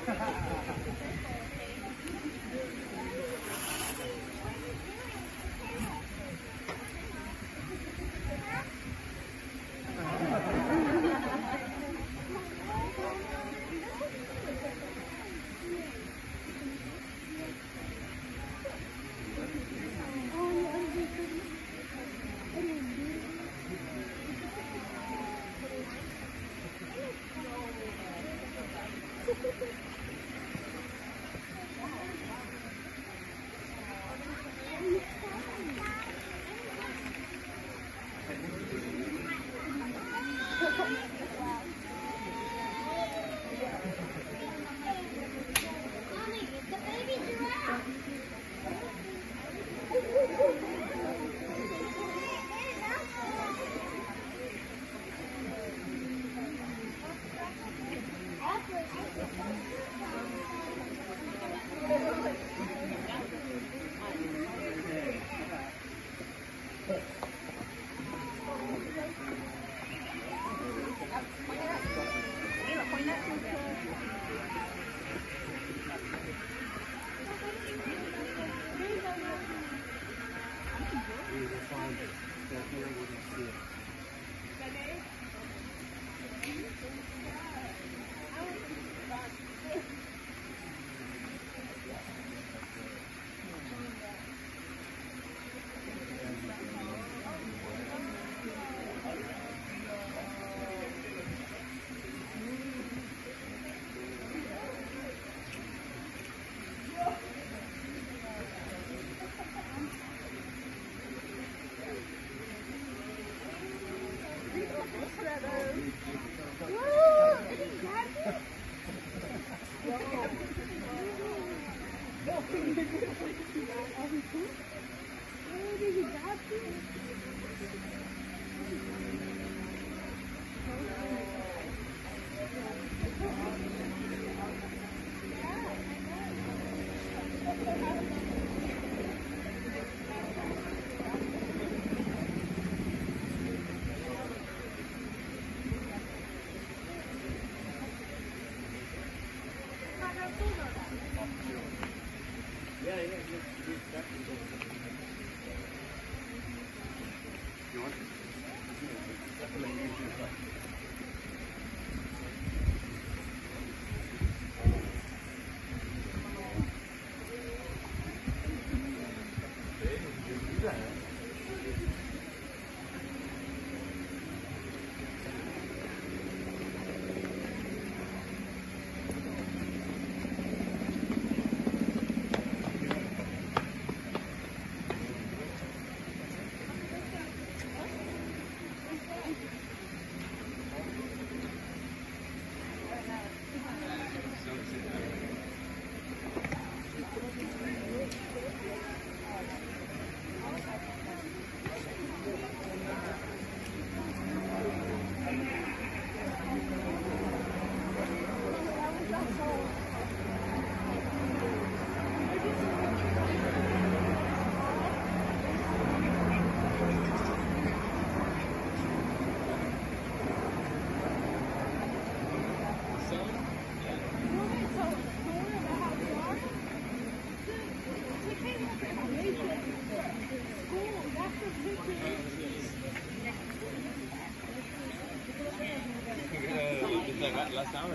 Last hour.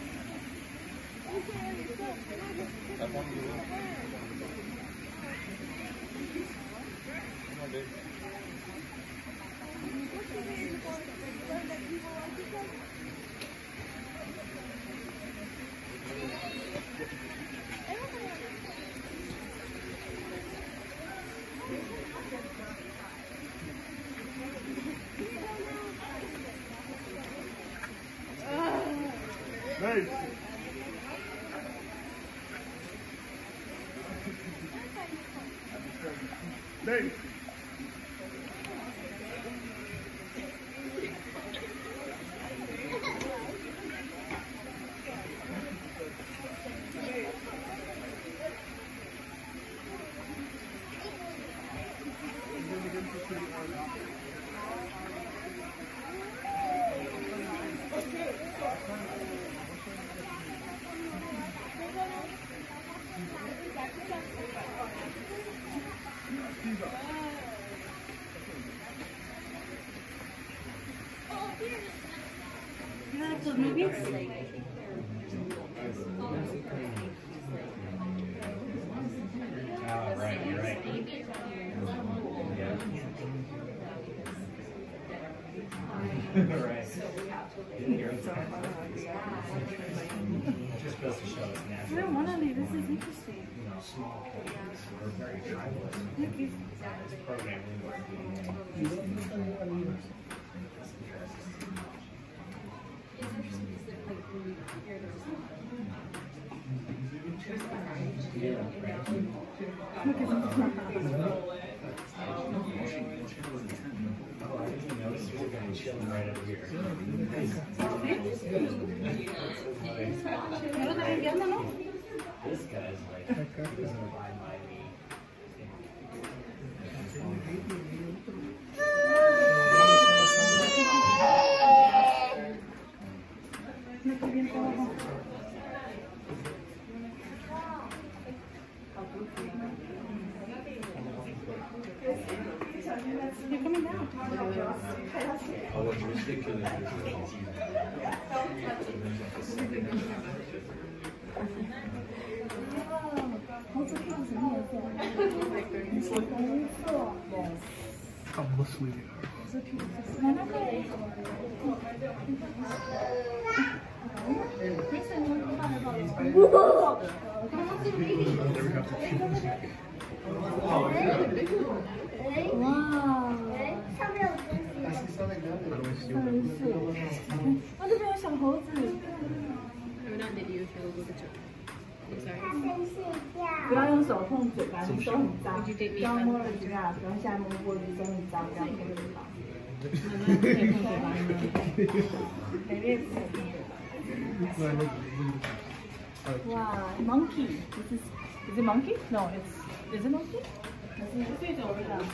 That's one you want. Come on, dude. Hey! Hey! You like those movies? Oh, right, you're right. Yeah. Right. Just goes to show it's I natural. don't want to leave. This is interesting. You know, small communities. We're very tribalist. Look, it's This program chilling right over here. ¿No lo están enviando, no? This guy's like, doesn't abide by me. Me estoy bien trabajo. You're coming down. Our jurisdiction 不要用手碰嘴巴，你手很脏。不要摸耳机啊，不要下摸脖子，手很脏，不要碰嘴巴。哇 ，monkey， this is it monkey? No, is it monkey? 是一种味道。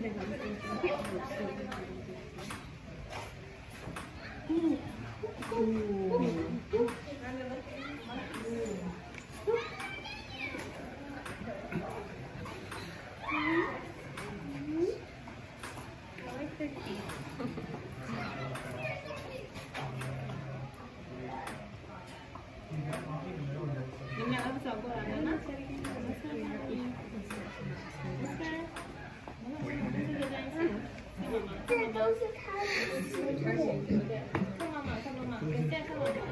这都是他的食物。看妈妈，看妈妈，等一下看妈妈。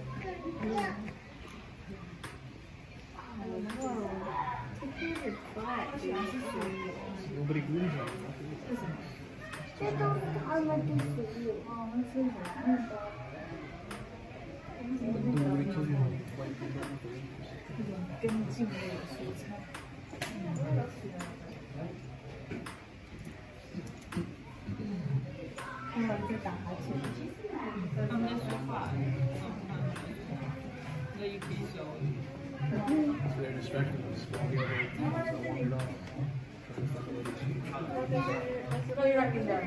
Nobody grew up. 这都是他们的食物。哦，那是什么？ 根茎类的蔬菜。他们在打哈欠。他们在说话。那一批小。 So they're distracted with small gathering, so I wandered off. No, you're not getting done.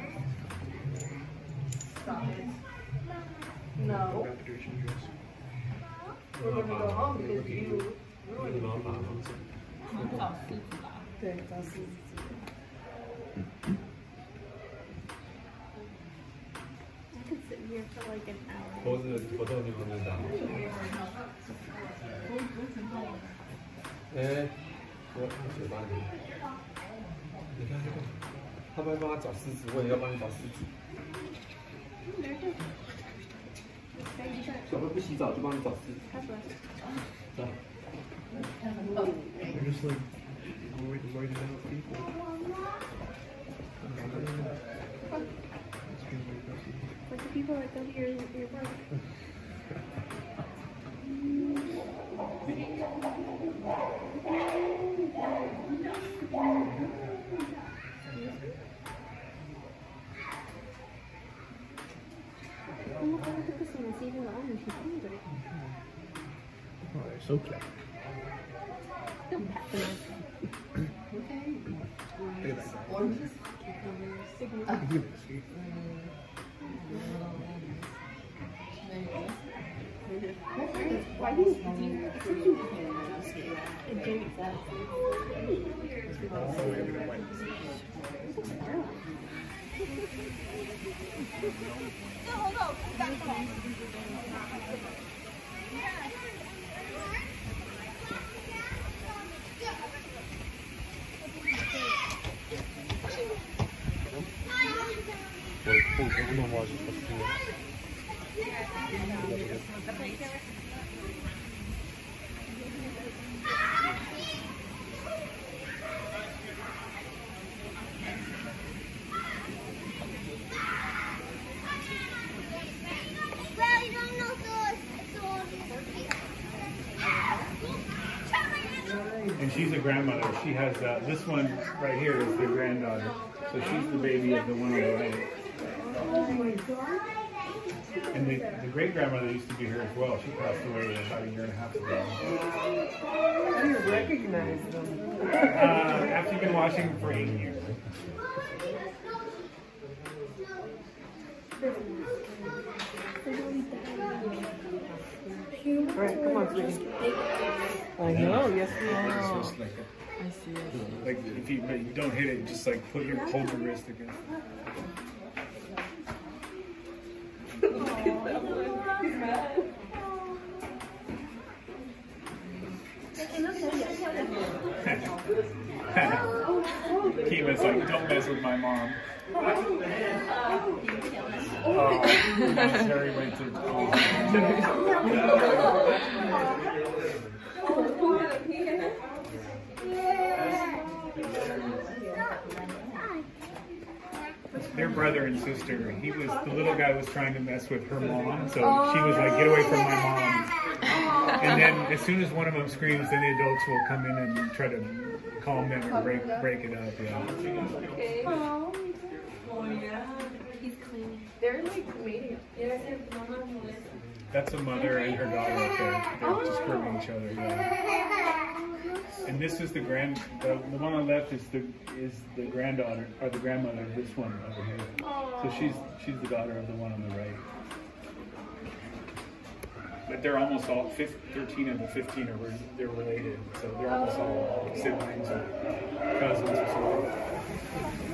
Stop it. No. Graduation dress. We're going to go home because you ruined it. 找狮子吧。对，找狮子。 I could sit here for like an hour. 脖子活动就不能打。哎，我嘴巴里，你看这个，他们帮他找狮子，我也要帮你找狮子。小朋友不洗澡就帮你找狮子。走。 They're just like worried about people. It's been very messy. Like the people that go to your work. Oh, they're so cute. Don't pat them. Look at that guy. Look at this. Why do you do Oh, yeah, we're gonna wipe this. 我不能挖这个树。 And she's a grandmother. She has this one right here is the granddaughter. So she's the baby of the one on the right. Oh my God. And the great grandmother used to be here as well. She passed away about a year and a half ago. How do you recognize them? After you've been watching for 8 years. All right, come on, sweetie. I know, yes we know. It's just like I see. like if you don't hit it, just like hold your wrist against it. Kiva's like, don't mess with my mom. Terry went to their brother and sister. The little guy was trying to mess with her mom, so she was like, get away from my mom. And then as soon as one of them screams, then the adults will come in and try to calm them or break it up. Yeah. Oh, yeah. He's cleaning. They're like meeting. That's a mother and her daughter up there. They're just grooming each other. Yeah. And this is the one on the left is the granddaughter or the grandmother of this one over here. So she's the daughter of the one on the right. But they're almost all 13 of the 15 they're related, so they're almost all siblings or cousins or something.